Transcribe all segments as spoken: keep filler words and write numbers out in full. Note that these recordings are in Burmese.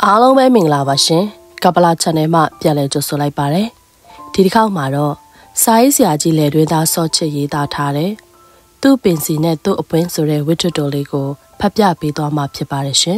အားလုံးပဲမင်္ဂလာပါရှင်ကပလာ channel မှာပြန်လည်ကြိုဆိုလိုက်ပါတယ်ဒီတစ်ခေါက်မှာတော့စာရေးဆရာကြီးလေတွင်သားစောချစ်ရေးသားထားတဲ့သူ့ပင်စီနဲ့သူ့အပွင့်ဆိုတဲ့ဝတ္ထုတော်လေးကိုဖတ်ပြပေးသွားမှာဖြစ်ပါတယ်ရှင်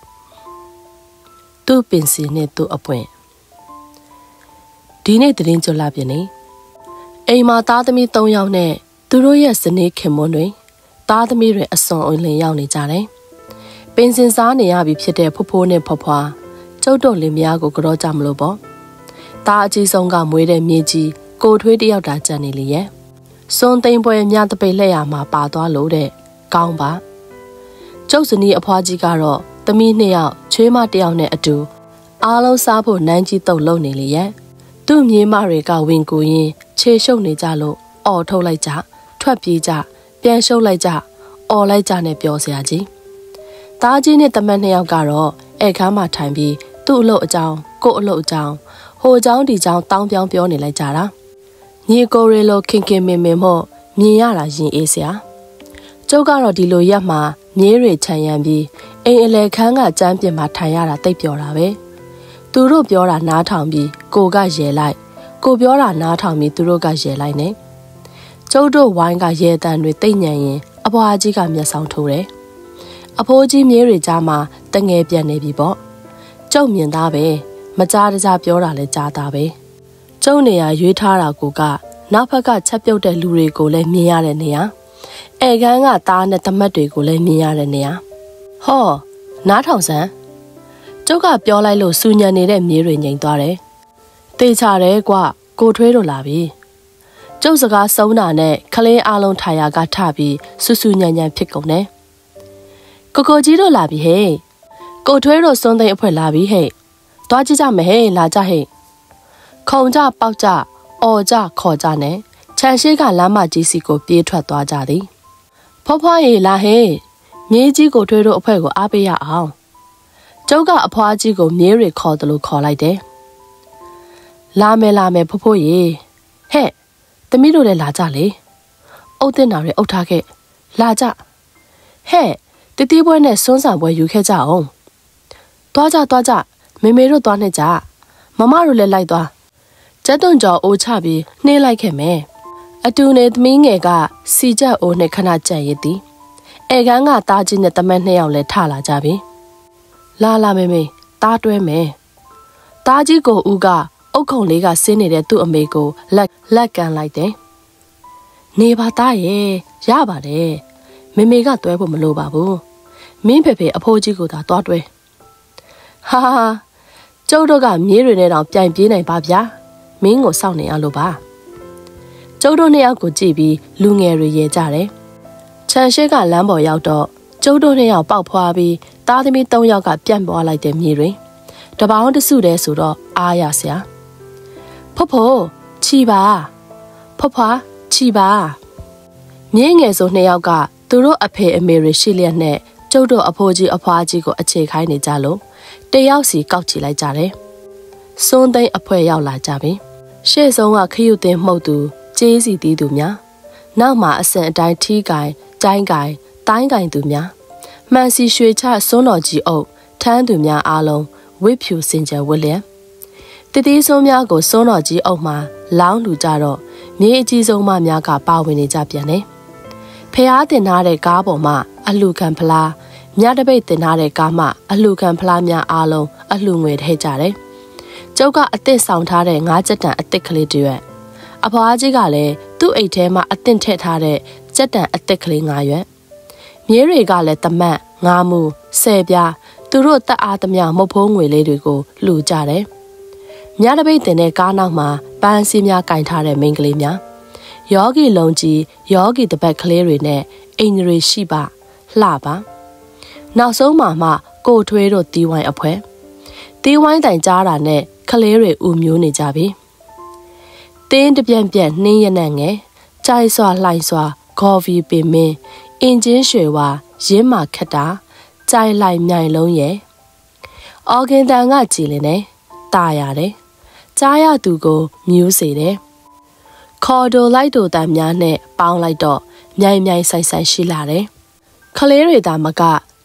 သူ့ပင်စီနဲ့သူ့အပွင့်ဒီနေ့သတင်းကြလာပြင်နေအိမ်မှာသားသမီး၃ယောက်နဲ့သူတို့ရဲ့ဇနီးခင်မွန်းတွေသားသမီးတွေအစွန်အလင်းရောက်နေကြတယ်ပင်စင်စားနေရပြီဖြစ်တဲ့ဖိုးဖိုးနဲ့ဖွားဖွားကျုပ်တို့လင်မယားကိုကြောကြမလို့ပေါ့။သားအကြီးဆုံးကမွေးတဲ့မြေကြီးကိုထွေးတယောက်တာကြံနေလေရဲ့။စွန်သိမ့်ပွဲမြတပိတ်လက်ရမှာပါသွားလို့တဲ့ကောင်းပါ။ကျုပ်စနီးအဖွားကြီးကတော့သမီးနှစ်ယောက်ချွေးမတစ်ယောက်နဲ့အတူအားလုံးစားဖို့နန်းကြီးတုပ်လုံနေလေရဲ့။သူ့မြေးမတွေကဝင်ကူရင်ခြေရှုပ်နေကြလို့အော်ထုတ်လိုက်ကြထွက်ပြေးကြပြန်ရှုပ်လိုက်ကြအော်လိုက်ကြနဲ့ပြောစရာကြီး။သားကြီးနဲ့တမန်နှစ်ယောက်ကတော့အဲခါမှထိုင်ပြီးသူ့အလုပ်အကြောင်းကို့အလုပ်အကြောင်းဟိုအကြောင်းဒီအကြောင်းတောင်းပြောင်းပြောနေလိုက်ကြတာညီကိုရီလိုခင်ခင်မင်မင်မို့မြင်ရတာရင်အေးစရာကျုပ်ကတော့ဒီလိုရက်မှာမြေးတွေခြံရံပြီးအိမ်အလဲခန်းကကျမ်းပြင်မှာထိုင်ရတာတိတ်ပျော်တာပဲသူတို့ပြောတာနားထောင်ပြီးကိုကရဲလိုက်ကိုပြောတာနားထောင်ပြီးသူတို့ကရဲလိုက်နေကျုပ်တို့ဝိုင်းကရဲတန်တွေတိတ်ညံရင်အဘွားကြီးကမျက်စောင်းထိုးတယ်အဖိုးကြီးမြေးတွေကြားမှာတငယ်ပြန်နေပြီပေါ့ကျုပ်မြင်သားပဲမကြားတကြားပြောတာလဲကြားသားပဲကျုပ်နေရရွေးထားတာကိုကနောက်ဖက်ကချက်ပြုတ်တဲ့လူတွေကိုလည်းမြင်ရတဲ့နေရာအဲကန်းကသားနဲ့တမတ်တွေကိုလည်းမြင်ရတဲ့နေရာဟောနားထောင်စမ်းကျုပ်ကပြောလိုက်လို့စူညံနေတဲ့မြေးတွေငြိမ်သွားတယ်တေချာတယ်ကွကိုထွေးတို့လာပြီကျုပ်စကားဆုံးတာနဲ့ခလင်းအားလုံးထားရကထပြီးဆူဆူညံညံဖြစ်ကုန်တယ်ကိုကိုကြီးတို့လာပြီဟဲ့ကိုထွေးတို့စွန်းသိမ်းအဖွဲလာပြီဟဲ့တွားကြည့်ကြမယ်ဟဲ့လာကြဟဲ့ခုံကြပေါက်ကြအော်ကြခေါ်ကြနဲ့ခြံရှိကလမ်းမကြီးစီကိုပြေးထွက်သွားကြသည်ဖွားဖွားရေလာဟဲ့မြေးကြီးကိုထွေးတို့အဖွဲကိုအားပေးရအောင်ကျုပ်ကအဖွားကြီးကိုမြေးတွေခေါ်တယ်လို့ခေါ်လိုက်တယ်လာမယ်လာမယ်ဖွားဖွားရေဟဲ့သမီးတို့လည်းလာကြလေအုတ်တင်တာတွေအုတ်ထားခဲ့လာကြဟဲ့တတိပွဲနဲ့စွန်းစာပွဲယူခဲ့ကြအောင်သွားကြသွားကြမေမေတို့သွားနေကြမမတို့လည်းလိုက်သွားကျက်သွန်ကျော်အိုးချပြီးနှင်းလိုက်ခဲ့မယ်အတူနေသမီးငယ်ကစီချက်အိုးနဲ့ခဏကြံ့ရည်သည်အဲကန်းကသားကြီးနဲ့တမက်နှစ်ယောက်လည်းထလာကြပြီလာလာမေမေသားတွဲမယ်သားကြီးကိုဦးကအုတ်ခုံလေးကဆင်းနေတဲ့သူ့အမေကိုလက်လက်ကန်လိုက်တယ်နေပါသားရဲ့ရပါတယ်မေမေကတွဲဖို့မလိုပါဘူးမင်းဖေဖေအဖိုးကြီးကိုသာတွားတွဲဟာဟာကျုပ်တို့ကမြေးတွေနဲ့တော့ပြိုင်ပြေးနိုင်ပါဗျာမင်းကိုစောင့်နေရလို့ပါကျုပ်တို့နှစ်ယောက်ကိုကြည့်ပြီးလူငယ်တွေရဲကြတယ်ခြံရှိကလမ်းပေါ်ရောက်တော့ကျုပ်တို့နှစ်ယောက်ပေါက်ဖွာပြီးသားသမီး၃ယောက်ကပြန့်ပွားလိုက်တဲ့မြေးတွေတပေါင်းတစုတည်းဆိုတော့အားရစရာဖွတ်ဖို့ချီပါဖွတ်ဖွာချီပါမြေးငယ်ဆိုနှစ်ယောက်ကသူတို့အဖေအမေတွေရှိလျက်နဲ့ကျုပ်တို့အဖိုးကြီးအဖွားကြီးကိုအခြေခိုင်းနေကြလို့တယောက်စီကောက်ချီလိုက်ကြတယ်။စွန်းသိမ်းအဖွဲရောက်လာကြပြီ။ရှေ့ဆုံးကခရုသင်းမှုတ်သူကျေးစီတီးသူများနောက်မှာအစံအတိုင်းထီးကိုင်ကျိုင်းကိုင်တိုင်းကိုင်သူများမှန်စီရွှေချစွန်းတော်ကြီးအုပ်ထမ်းသူများအားလုံးဝစ်ဖြူစင်ကြယ်ဝစ်လျက်တတိဆုံးများကိုစွန်းတော်ကြီးအုပ်မှာလောင်းလူကြတော့မြေအကြီးဆုံးမများကပါဝင်နေကြပြန်တယ်။ဖျားတင်ထားတဲ့ကားပေါ်မှာအလှခံဖလားမြတပိတ်တင်ထားတဲ့ကားမှအလှခံဖလားများအားလုံးအလှငွေထည့်ကြတယ်။ကျုပ်ကအသစ်ဆောင်ထားတဲ့ငါးကြက်တန်အသစ်ကလေးတွေရွက်အဖွားကြီးကလည်းသူ့အိတ်ထဲမှာအသစ်ထည့်ထားတဲ့ကြက်တန်အသစ်ကလေးငါးရွက်မြေးတွေကလည်းတမတ်ငါးမူဆယ်ပြားသူတို့တက်အားသမျှမုတ်ဖိုးငွေလေးတွေကိုလှူကြတယ်။မြတပိတ်တင်တဲ့ကားနောက်မှာပန်းစည်းများကင်ထားတဲ့မိန်းကလေးများယောဂီလုံးကြီးယောဂီတပတ်ကလေးတွေနဲ့အင်္ဂရီရှိပါလှပါနောက်ဆုံးမှာမှကိုထွေးတို့တီးဝိုင်းအဖွဲတီးဝိုင်းတိုင်ကြားတာနဲ့ကလေးတွေဥမျိုးနေကြပြီတင်းတပြန့်ပြန့်နှင်းရနံ့ငယ်ကြိုက်စွာလှိုင်စွာကော်ဖီပင်မင်းအင်ဂျင်ရွှေဝါရင်းမာခက်တာကြိုက်လိုက်မြိုင်လုံးရဲ့အော်ဂင်တန်ကကြည်လင်နေตาရတယ်ကြားရသူကိုမြူးစေတယ်ခေါ်ဒိုလိုက်တို့တန်များနဲ့ပေါင်းလိုက်တော့မြိုင်မြိုင်ဆိုင်ဆိုင်ရှိလာတယ်ခလေးတွေသာမက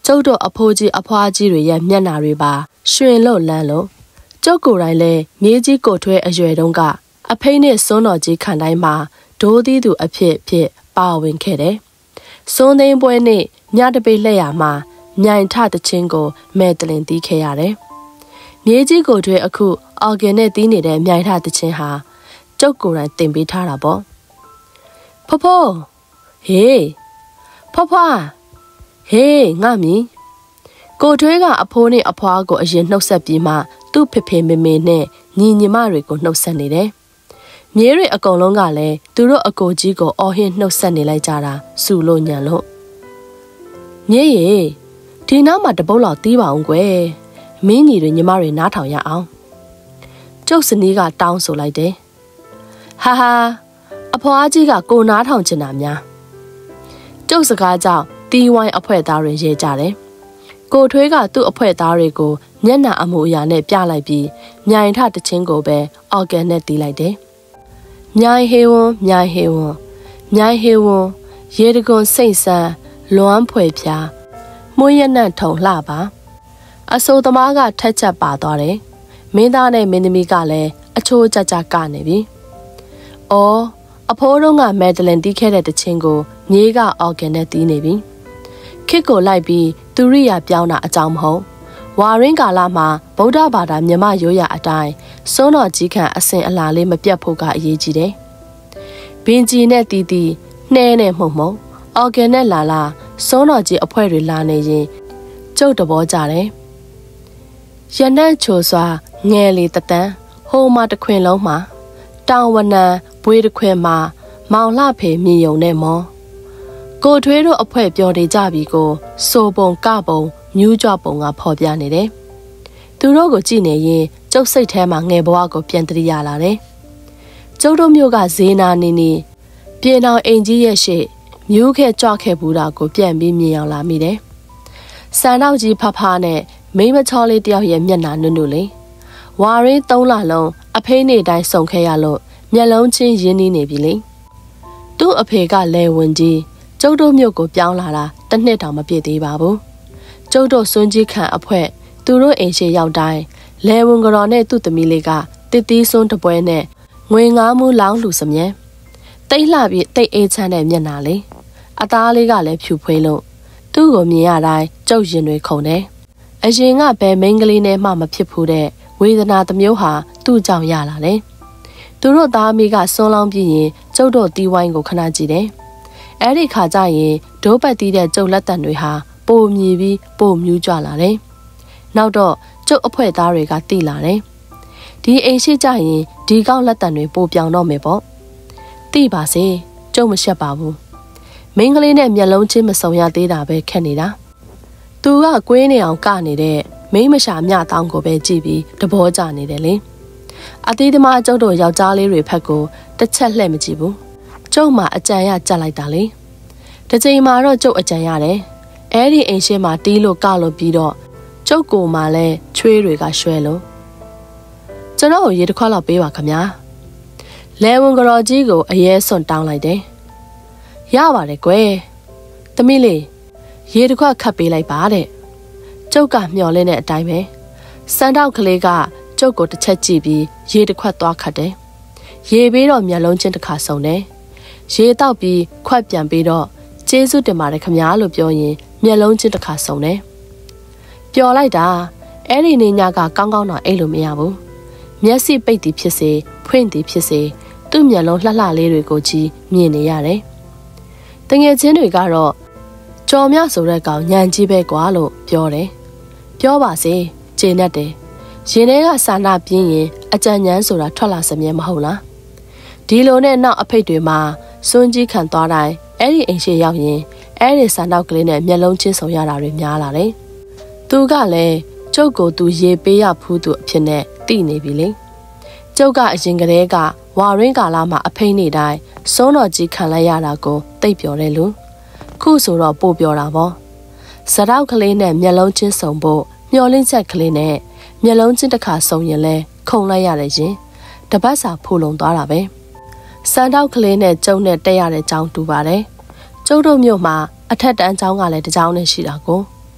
ကျုပ်တို့အဖိုးကြီးအဖွားကြီးတွေရဲ့မျက်နှာတွေပါရွှင်လို့လန်းလို့ကျုပ်ကိုယ်တိုင်လည်းမြေကြီးကိုထွဲအရွယ်တုန်းကအဖိနဲ့စွန်းတော်ကြီးခံတိုင်းမှာဒိုးသီးသူအဖြစ်ဖြစ်ပါဝင်ခဲ့တယ်။စွန်းသိန်းပွဲနေ့ညတပိတ်လက်ရမှာမြိုင်ထတချင်းကိုမဲတလင်တီးခဲ့ရတယ်။မြေကြီးကိုထွဲအခုအော်ဂန်နဲ့တီးနေတဲ့မြိုင်ထတချင်းဟာကျုပ်ကိုယ်တိုင်တင်ပေးထားတာပေါ့။ဖော်ဖော်ဟေးဖော်ဖော်ဟေးငါမီကိုထွေးကအဖိုးနဲ့အဖွားကိုအရင်နှုတ်ဆက်ပြီးမှသူ့ဖေဖေမေမေနဲ့ညီညီမတွေကိုနှုတ်ဆက်နေတယ်။မြေတွေအကုန်လုံးကလည်းသူတို့အကိုကြီးကိုအော်ဟင်းနှုတ်ဆက်နေလိုက်ကြတာစူလို့ညံလို့မြေရီဒီနောက်မှာတပုတ်လောက်တီးပါအောင်ကွယ်မင်းညီတွေညီမတွေနားထောင်ရအောင်ကျုပ်စနီးကတောင်းဆိုလိုက်တယ်။ဟာဟာအဖွားကြီးကကိုနားထောင်ချင်တာများကျုပ်စကားကြောင့်တီးဝိုင်းအဖွဲသားတွေရဲကြတယ်။ကိုထွေးကသူ့အဖွဲသားတွေကိုမျက်နှာအမူအရာနဲ့ပြလိုက်ပြီးမြိုင်ထတချင်းကိုပဲအော်ဂန်နဲ့တီးလိုက်တယ်။မြိုင်ဟေဝွန်မြိုင်ဟေဝွန်မြိုင်ဟေဝွန်ရေတကွန်စိတ်ဆန်းလွမ်းဖွယ်ဖြာမွေးရနံ့ထုံလှပါအစိုးသမားကထက်ချက်ပါသွားတယ်။မင်းသားနဲ့မင်းသမီးကလည်းအချိုးကြကြကနေပြီ။အော်အဖိုးတို့ကမဲဒလင်တီးခဲ့တဲ့တချင်းကိုမြေးကအော်ဂန်နဲ့တီးနေပြီ။ခစ်ကိုလိုက်ပြီးသူရိယာပြောင်းတာအကြောင်းမဟုတ်ဝါရင်းကာလမှာဗုဒ္ဓဘာသာမြမရိုးရာအတိုင်းစွန်းတော်ကြီးခံအစဉ်အလာလေးမပြတ်ဖို့ကအရေးကြီးတယ်။ဘင်ကြီးနဲ့တီတီနှဲနဲ့မှုံမှုံအော်ဂန်နဲ့လာလာစွန်းတော်ကြီးအဖွဲတွေလာနေရင်ကျုပ်တဘောကြတယ်။ရနံ့ချိုစွာငယ်လေတတန်းဟိုမှာတခွင်လုံးမှာတောင်ဝနံဘွေးတခွင်မှာမောင်လှဖေမြေယုံနဲ့မောကိုထွေးတို့အဖွဲပြောနေကြပြီကိုစိုးပုံကပုံမြူးကြပုံကဖော်ပြနေတယ်။သူတို့ကိုကြည့်နေရင်ကျုပ်စိတ်ထဲမှာငယ်ဘဝကိုပြန်တရိရလာတယ်။ကျုပ်တို့မျိုးကဈေးနာနေနေပြေနောင်အိမ်ကြီးရဲ့ရှေ့မြူးခဲ့ကြွခဲ့ဘူးတာကိုပြန်ပြီးမြင်အောင်လာမိတယ်။စံတော့ကြီးဖဖနဲ့မိမချောလေးတယောက်ရဲ့မျက်နှာနုနုလေးဝါရင်းသုံးလလုံးအဖေးနေတိုင်းစုံခဲ့ရလို့မျက်လုံးချင်းရင်းနှီးနေပြီလေ။သူ့အဖေကလဲဝင်ကြီးကျုပ်တို့မြို့ကိုပြောင်းလာတာတစ်နှစ်တောင်မပြည့်သေးပါဘူး။ကျုပ်တို့စွန်းကြီးခံအဖွဲသူတို့အိမ်ရှိရောက်တိုင်းလဲဝင်ကြော်နဲ့သူ့သမီးလေးကတစ်သီးစွန်းတပွဲနဲ့ငွေငါးမူးလောင်းလှူစမြဲတိတ်လှပြီးတိတ်အေးချမ်းတဲ့မျက်နှာလေးအသားလေးကလည်းဖြူဖွေးလို့သူ့ကိုမြင်ရတိုင်းကျုပ်ရင်တွေခုန်တယ်။အရင်ကဘယ်မိန်းကလေးနဲ့မှမဖြစ်ဘူးတဲ့ဝေဒနာတစ်မျိုးဟာသူ့ကြောင့်ရလာတယ်။သူတို့သားမိကစွန်းလောင်းပြီးရင်ကျုပ်တို့တီးဝိုင်းကိုခဏကြည့်တယ်။အဲ့ဒီခါကျရင်ဒိုးပတ်တီးတဲ့ကျုပ်လက်တံတွေဟာပိုမြည်ပြီးပိုမြူးကြလာတယ်။နောက်တော့ကျုပ်အဖွဲသားတွေကတိလာတယ်။ဒီအိမ်ရှိကြရင်ဒီကောက်လက်တံတွေပိုပြောင်တော့မယ်ပေါ့။တိပါစေကျုပ်မရှက်ပါဘူး။မိန်းကလေးနဲ့မျက်လုံးချင်းမစုံရသေးတာပဲခက်နေတာ။သူကကွေးနေအောင်ကနေတဲ့မိန်းမရှာမြတောင်းကိုပဲကြည့်ပြီးတဘောကြနေတယ်လေ။အသေးသမားကျုပ်တို့ယောက်ျားလေးတွေဖက်ကိုတစ်ချက်လှည့်မကြည့်ဘူး။ကျုပ်မှအကြံရကြက်လိုက်တာလေ။တစ်ချိန်မှာတော့ကျုပ်အကြံရတယ်။အဲ့ဒီအိမ်ရှိမှာတီးလို့ကလို့ပြီးတော့ကျုပ်ကိုမှလည်းချွေးတွေကရွှဲလို့ကျွန်တော်ရေတစ်ခွက်လောက်ပေးပါခင်ဗျာ။လဲဝင်ကြော်ကြီးကိုအရဲစွန့်တောင်းလိုက်တယ်။ရပါတယ်ကွယ်။သမီးလေးရေတစ်ခွက်ခတ်ပေးလိုက်ပါတဲ့။ကျုပ်ကမျောလင်းတဲ့အတိုင်းပဲ။စမ်းတောက်ကလေးကကျုပ်ကိုတစ်ချက်ကြည့်ပြီးရေတစ်ခွက်သွားခတ်တယ်။ရေပေးတော့မျက်လုံးချင်းတစ်ခါစုံတယ်။ရေတောက်ပြီးခွက်ပြန်ပြီးတော့ကျေးဇူးတင်ပါတယ်ခင်ဗျာလို့ပြောရင်မျက်လုံးချင်းတစ်ခါစုံတယ်။ပျော်လိုက်တာအဲ့ဒီနေညကကောင်းကောင်းတော့အိတ်လို့မရဘူး။မျက်စိပိတ်သည်ဖြစ်စေဖွင့်သည်ဖြစ်စေသူ့မျက်လုံးလှလှလေးတွေကိုကြည့်မြင်နေရတယ်။တငယ်ချင်းတွေကတော့ကြော်မြဆိုတဲ့ကောင်ညံကြီးပဲကွာလို့ပြောတယ်။ပြောပါစေကျေနပ်တယ်။ရင်ထဲကစာနာပြင်းရင်အကြံဉာဏ်ဆိုတာထွက်လာစမြဲမဟုတ်လား။ဒီလိုနဲ့နောက်အဖိတ်တွေမှာစွန်းကြီးခံသွားတိုင်းအဲ့ဒီအိမ်ရှိရောက်ရင်အဲ့ဒီစာနောက်ကလေးနဲ့မျက်လုံးချင်းဆုံရတာတွေများလာတယ်။သူကလည်းကျုပ်ကိုသူရေပေးရဖူးသူအဖြစ်နဲ့တည်နေပြီလေ။ကျုပ်ကအရင်ကတည်းကဝါရင်းကာလမှာအဖိတ်နေတိုင်းစွန်းတော်ကြီးခံလိုက်ရတာကိုသိပ်ပြောတယ်လို့ခုဆိုတော့ပို့ပြောတာပေါ့။စတောက်ကလေးနဲ့မျက်လုံးချင်းဆုံဖို့မျောလင်းချက်ကလေးနဲ့မျက်လုံးချင်းတစ်ခါဆုံရင်လဲခုန်လိုက်ရတယ်ရှင်။တပတ်စာဖိုးလုံသွားတာပဲ။စံတောက်ကလေးနဲ့ကျုံနဲ့တက်ရတဲ့ကြောင်းတူပါတယ်။ကျုပ်တို့မြို့မှာအထက်တန်းကျောင်းကလည်းတစ်ကျောင်းနဲ့ရှိတာကို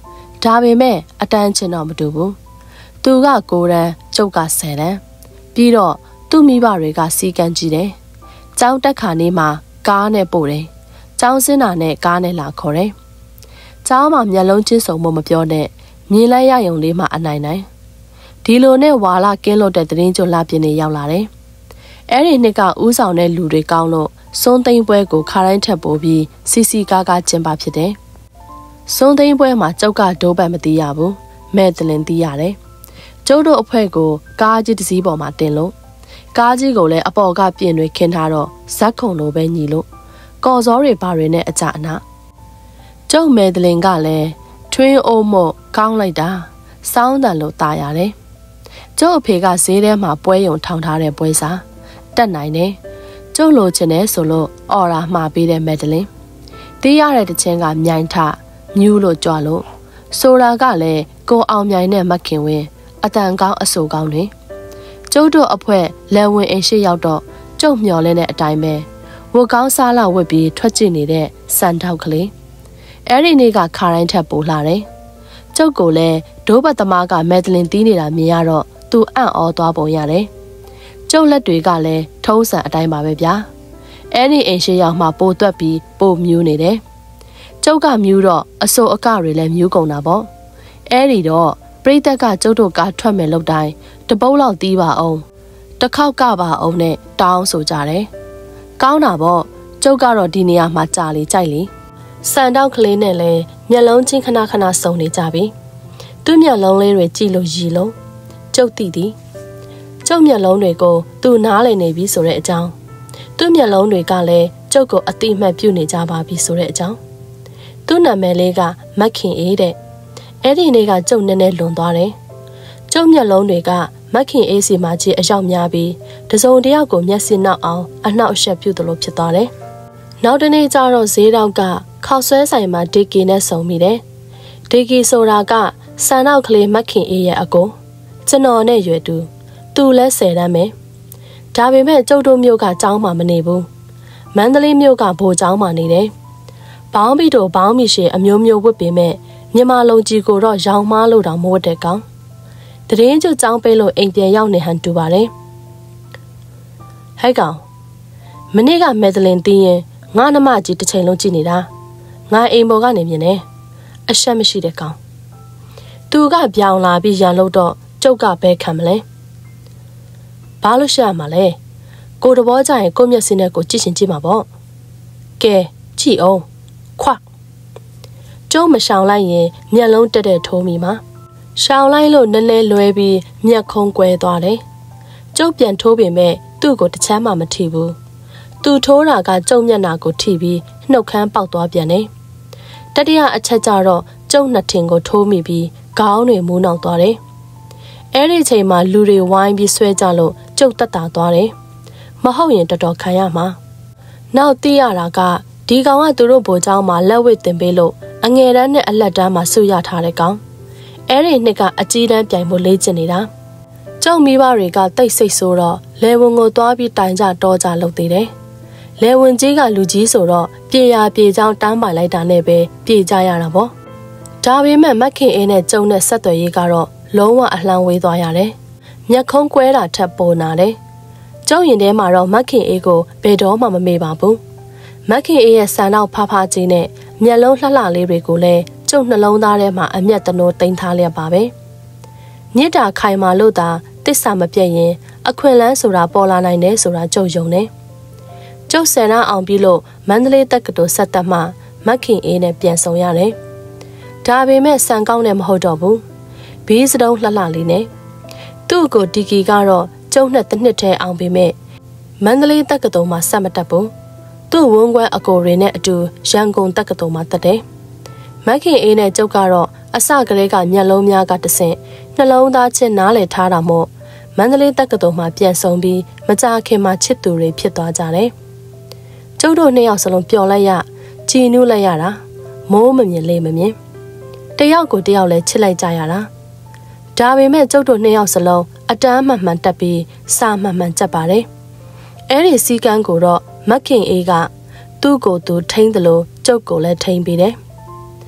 ဒါပေမဲ့အတန်းချင်းတော့မတူဘူးသူကကိုရန်ကျုပ်ကဆယ်တန်းပြီးတော့သူ့မိဘတွေကစီကံကြည့်တယ်ကျောင်းတက်ခါနေမှာကားနဲ့ပို့တယ်ကျောင်းစင်းတာနဲ့ကားနဲ့လာခေါ်တယ်ကျောင်းမှာမျက်လုံးချင်းစုံမမပြောနဲ့မြင်လိုက်ရယုံလေးမှအနိုင်နိုင်ဒီလိုနဲ့ဝါလာကင်းလို့တဲ့သတင်းကြိုလာပြင်းနေရောက်လာတယ်အဲ့ဒီနှစ်ကဥဆောင်တဲ့လူတွေကောင်းလို့စွန်းသိန်းပွဲကိုခါတိုင်းထက်ပိုပြီးစီစီကားကားကျင်းပဖြစ်တယ်စွန်းသိန်းပွဲမှာကျုပ်ကဒိုးပတ်မသိရဘူးမဲ့တလင်သိရတယ်ကျုပ်တို့အဖွဲ့ကိုကားကြီးတစ်စီးပေါ်မှာတင်လို့ကားကြီးကိုလည်းအပေါ်ကပြင်တွေခင်းထားတော့ဇက်ခုံလိုပဲညီလို့ကော်စောတွေဘာတွေနဲ့အကြအနာကျုပ်မဲတလင်ကလည်းထွင်းအိုးမို့ကောင်းလိုက်တာစောင်းတန်လို့ตายရတယ်ကျုပ်အဖေကဈေးထဲမှာပွဲယုံထောင်ထားတဲ့ပွဲစားတက်နိုင်တယ်ကျုပ်လိုချင်တယ်ဆိုလို့အော်ရာမှာပေးတဲ့မဲတလင်တီးရတဲ့တခြင်းကမြိုင်ထမြူးလို့ကြွလို့ဆိုတာကလည်းကိုအောင်မြိုင်နဲ့မခင်ဝင်းအတန်ကောင်းအဆိုကောင်းတွေကျုပ်တို့အဖွဲ့လက်ဝင်အိမ်ရှိရောက်တော့ကျုပ်မျော်လင်းတဲ့အတိုင်းပဲဝတ်ကောင်းစားလာဝတ်ပြီးထွက်ကြည့်နေတဲ့စံထောက်ကလေးအဲ့ဒီနေ့ကခါတိုင်းထက်ပိုလာတယ်ကျုပ်ကိုလည်းဒိုးပတ်သမားကမဲဒလင်တီးနေတာမြင်ရတော့သူအံ့ဩသွားပုံရတယ်ကျုပ်လက်တွေကလည်းထုံးစံအတိုင်းပါပဲဗျာအဲ့ဒီအိမ်ရှိရောက်မှပိုတွက်ပြီးပိုမြူးနေတယ်ကျုပ်ကမြူးတော့အစိုးအကတွေလည်းမြူးကုန်တာပေါ့အဲ့ဒီတော့ပရိသတ်ကကျုပ်တို့ကထွက်မယ်လို့တိုင်းတပုတ်လောက်တီးပါအောင်တစ်ခေါက်ကပါအောင်နဲ့တောင်းဆိုကြတယ်ကောင်းတာပေါ့ကျုပ်ကတော့ဒီနေရာမှာကြာလေကြိုက်လေစံတောက်ကလေးနဲ့လည်းမျက်လုံးချင်းခဏခဏစုံနေကြပြီသူ့မျက်လုံးလေးတွေကြည့်လို့ရည်လုံးကျုပ်သိသည်ကျုပ်မျက်လုံးတွေကိုသူနားလည်နေပြီဆိုတဲ့အကြောင်းသူ့မျက်လုံးတွေကလည်းကျုပ်ကိုအတိအမှတ်ပြုနေကြပါပြီဆိုတဲ့အကြောင်းသူ့နာမည်လေးကမခင်အေးတဲ့အဲ့ဒီနေ့ကကျုပ်နည်းနည်းလွန်သွားတယ်ကျုပ်မျက်လုံးတွေကမခင်အေးစီမှာကြီးအရောက်များပြီးတစုံတယောက်ကိုမျက်စိနောက်အောင်အနှောက်အယှက်ပြုသလိုဖြစ်သွားတယ်နောက်တနေ့ကျတော့ဈေးတောက်ကခောက်ဆွဲဆိုင်မှာဒေကီနဲ့ဆုံမိတယ်ဒေကီဆိုတာကစံနောက်ကလေးမခင်အေးရဲ့အကိုကျွန်တော်နဲ့ရွယ်တူသူလဲဆယ်တန်းပဲဒါပေမဲ့ကျုပ်တို့မြို့ကကျောင်းမှာမနေဘူးမန္တလေးမြို့ကဘိုလ်ကျောင်းမှာနေတယ်ဘောင်းဘီတို့ဘောင်းမီရှေအမျိုးမျိုးဝတ်ပေမဲ့မြန်မာလုံကြီးကိုတော့ရောင်မားလို့တောင်မဝတ်တဲ့ကောင်တရင်ကျကျောင်းပေးလို့အိမ်ပြန်ရောက်နေဟန်တူပါတယ်ဟဲ့ကောင်မနေ့ကမဲဒလင်တီးရင်ငါနှမကြီးတစ်ချိန်လုံးကြည့်နေတာငါအိမ်ပေါ်ကနေမြင်နေအရှက်မရှိတဲ့ကောင်သူကပြောင်းလာပြီးရန်လို့တော့ကျုပ်ကဘဲခံမလဲဘာလို့ရှက်မှာလဲကိုတဘောကြရင်ကိုမျက်စိနဲ့ကိုကြည့်ရှင်ကြည့်မှာပေါ့ကဲကြည့်အောင်ခွာကျုံးမရှောင်လိုက်ရင်မျက်လုံးတက်တက်ထိုးမိမှာရှောင်လိုက်လို့နည်းနည်းလွဲပြီးမျက်ခုံးကွဲသွားတယ်ကျုပ်ပြန်ထိုးပေမဲ့သူ့ကိုတချမ်းမှမထိဘူးသူထိုးတာကကျုံမျက်နာကိုထိပြီးနှုတ်ခမ်းပေါက်သွားပြန်တယ်တတိယအချက်ကျတော့ကျုံနှစ်ထင်ကိုထိုးမိပြီးခေါင်းတွေမူးနှောက်သွားတယ်အဲ့ဒီချိန်မှာလူတွေဝိုင်းပြီးဆွဲကြလို့ကျုပ်တက်တာသွားတယ်မဟုတ်ရင်တော်တော်ခံရမှာနောက်သိရတာကဒီကောင်ကသူတို့ဘိုလ်ကျောင်းမှာလက်ဝှေ့တင်ပေးလို့အငယ်တန်းနဲ့အလက်တန်းမှာဆုရထားတဲ့ကောင်အဲ့ဒီနှစ်ကအကြီးတန်းပြိုင်ဖို့လေ့ကျင့်နေတာကျုံမိဘတွေကတိတ်ဆိတ်ဆိုတော့လေဝင်ကိုသွားပြီးတိုင်ကြတောကြလုပ်သေးတယ်လေဝင်ကြီးကလူကြီးဆိုတော့ပြေရပြေချောင်းတန်းပိုင်လိုက်တာနဲ့ပဲပြေကြရတာပေါ့ဒါပေမဲ့မခင်အင်းနဲ့ကျုံနဲ့ဆက်သွယ်ရေးကတော့လုံးဝအလှမ်းဝေးသွားရတယ်မျက်ခုံးကွဲတာထက်ပိုနာတယ်ကျုံရင်ထဲမှာတော့မခင်အေးကိုဘယ်တော့မှမမေ့ပါဘူးမခင်အေးရဲ့ဆန်တော့ဖားဖားကြီးနဲ့မျက်လုံးလှလှလေးတွေကိုလည်းကျုပ်နှလုံးသားထဲမှာအမျက်တနိုးတိမ်ထားလျက်ပါပဲမြစ်တာခိုင်မာလို့သာတစ္ဆာမပြတ်ရင်အခွင့်လန်းဆိုတာပေါ်လာနိုင်တယ်ဆိုတာကျုပ်ယုံတယ်ကျုပ်ဆယ်နာအောင်ပြီးလို့မန္တလေးတက္ကသိုလ်ဆက်တက်မှမခင်အေးနဲ့ပြန်ဆောင်ရတယ်ဒါပေမဲ့ဆန်ကောင်းနဲ့မဟုတ်တော့ဘူးဘေးစတုံးလှလှလေးနဲ့သူ့ကိုဒီကီကတော့ကျုံနဲ့တစ်နှစ်ထဲအောင်ပေမဲ့မန္တလေးတက္ကသိုလ်မှာဆက်မတက်ဘူးသူ့ဝန်းကွဲအကိုတွေနဲ့အတူရန်ကုန်တက္ကသိုလ်မှာတက်တယ်မခင်အေးနဲ့ကျုပ်ကတော့အစကလေးကမျက်လုံးများကတဆင့်နှလုံးသားချင်းနားလည်ထားတာမို့မန္တလေးတက္ကသိုလ်မှာပြန်ဆောင်ပြီးမကြာခင်မှာချစ်သူတွေဖြစ်သွားကြတယ်ကျုပ်တို့နှစ်ယောက်စလုံးပျော်လိုက်ရကြည်နူးလိုက်ရတာမိုးမမြင်လေးမမြင်တယောက်ကိုတယောက်လဲချစ်လိုက်ကြရတာဒါပေမဲ့ကျုပ်တို့နှစ်ယောက်စလုံးအတန်းမှန်မှန်တက်ပြီးစာမှန်မှန်ကြက်ပါတယ်အဲ့ဒီစီကန်းကိုတော့မခင်အေးကသူ့ကိုယ်သူထိန်းတယ်လို့ကျုပ်ကိုလည်းထိန်းပေးတယ်ကျ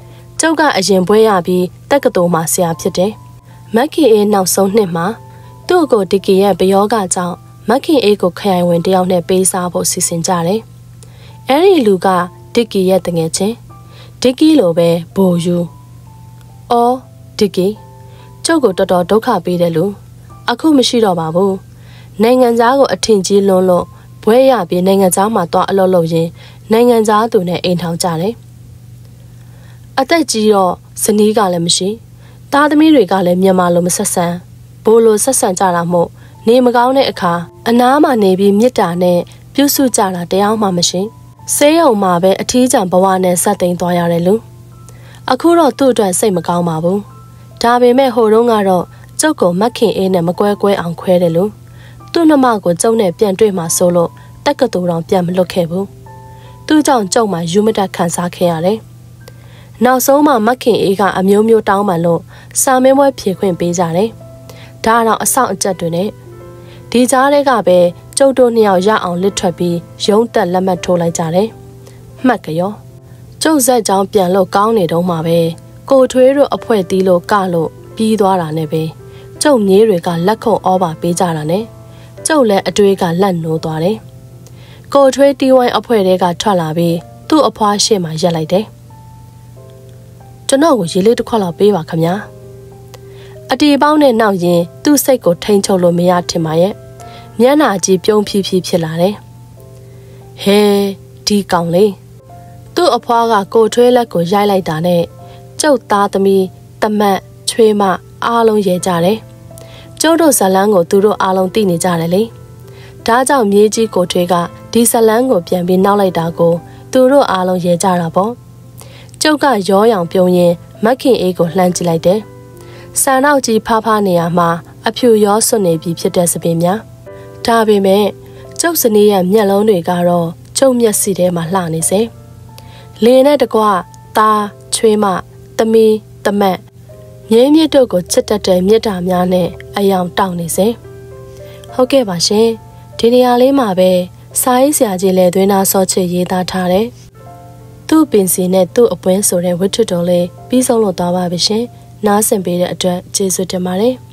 ကျောက်ကအရင်ပွဲရပြီးတက်ကတော်မှာဆရာဖြစ်တယ်မက်ခင်အေးနောက်ဆုံးနှစ်မှာသူ့ကိုဒီကီရဲ့ပယောဂကြောင့်မက်ခင်အေးကိုခရိုင်ဝင်တယောက်နဲ့ပေးစားဖို့စီစဉ်ကြတယ်အဲ့ဒီလူကဒီကီရဲ့တငယ်ချင်းဒီကီလိုပဲဘိုယူအော်ဒီကီကျုပ်ကိုတော်တော်ဒုက္ခပေးတယ်လို့အခုမရှိတော့ပါဘူးနိုင်ငံသားကိုအထင်ကြီးလွန်းလို့ဘွဲရပြီးနိုင်ငံသားမှာသွားအလုပ်လုပ်ရင်နိုင်ငံသားသူနဲ့အိမ်ထောင်ကြတယ်အသက်ကြီးတော့ဇနီးကလည်းမရှိသားသမီးတွေကလည်းမြန်မာလိုမဆက်ဆံဘိုးလိုဆက်ဆံကြတာမို့နေမကောင်းတဲ့အခါအနားမှာနေပြီးမြစ်တာနဲ့ပြုစုကြတာတရားမှမရှိဆေးရုံမှာပဲအထီးကျန်ဘဝနဲ့ဆက်သိမ်းသွားရတယ်လို့အခုတော့သူ့အတွက်စိတ်မကောင်းပါဘူးဒါပေမဲ့ဟိုတုန်းကတော့ကျုပ်ကိုမက်ခင်အေးနဲ့မကွဲကွဲအောင်ခွဲတယ်လို့သူ့နှမကိုကျုံနဲ့ပြန်တွေ့မှဆိုလို့တက်ကတူတောင်ပြန်မလွတ်ခဲ့ဘူးသူ့ကြောင့်ကျုံမှယူမတက်ခံစားခဲ့ရတယ်နောက်ဆုံးမှမက်ခင်အေးကအမျိုးမျိုးတောင်းပန်လို့စာမင်းပွဲဖြေခွင့်ပေးကြတယ်ဒါတော့အဆောင်အကျက်တွေနဲ့ဒီကြားထဲကပဲကျုပ်တို့နှစ်ယောက်ရအောင်လစ်ထွက်ပြီးရုံးတက်လက်မှတ်ထိုးလိုက်ကြတယ်မှတ်ကြရောကျုပ်ဇက်ကြောင်ပြန်လို့ကောင်းနေတော့မှပဲကိုထွေးတို့အဖွဲတီးလို့ကလို့ပြီးသွားတာနဲ့ပဲကျုပ်မြေးတွေကလက်ခုံဩဘာပေးကြတာနဲ့ကျုပ်လည်းအတွေးကလက်နိုးသွားတယ်ကိုထွေးတီးဝိုင်းအဖွဲတွေကထွက်လာပြီးသူ့အဖွားရှေ့မှာရက်လိုက်တယ်ကျွန်တော်ကိုရေလေးတစ်ခွက်လောက်ပေးပါခမညာအတီပေါင်းနဲ့နောက်ရင်သူ့စိတ်ကိုထိန်ချုပ်လို့မရထင်ပါရဲ့မျက်နှာကြီးပြုံးဖြီးဖြီးဖြစ်လာတယ်ဟဲဒီကောင်လေးသူ့အဖွားကကိုထွေးလက်ကိုရိုက်လိုက်တာနဲ့ကျုပ်သားသမီးတမတ်ချွေးမအားလုံးရဲကြတယ်ကျုပ်တို့ဇလန်းကိုသူတို့အားလုံးသိနေကြတယ်လေဒါကြောင့်မြေးကြီးကိုထွေးကဒီဇလန်းကိုပြန်ပြီးနောက်လိုက်တာကိုသူတို့အားလုံးရဲကြတာပေါ့ကျုပ်ကရောရောင်ပြုံးရင်မက်ခင်အေးကိုလှမ်းကြည့်လိုက်တယ်ဆန်နောက်ကြီးဖားဖားနေရမှာအဖြူရောစွနေပြီဖြစ်တဲ့စပင်များဒါပေမဲ့ကျုပ်စနေရဲ့မျက်လုံးတွေကတော့ကျုပ်မျက်စိထဲမှာလှနေစေလင်းနဲ့တကွသားချွေးမသမီးတမတ်မြင်းမြစ်တို့ကိုချစ်တတ်တဲ့မြတ်တာများနဲ့အယောင်တောက်နေစေဟုတ်ကဲ့ပါရှင်ဒီနေရာလေးမှာပဲစာရေးဆရာကြီးလည်းသွင်းသားစောချစ်ရေးသားထားတယ်သူ့ပင်စီနဲ့သူ့အပွင့်ဆိုတဲ့ဝတ္ထုတော်လေးပြီးဆုံးလို့သွားပါပြီရှင်နားဆင်ပေးတဲ့အတွက်ကျေးဇူးတင်ပါတယ်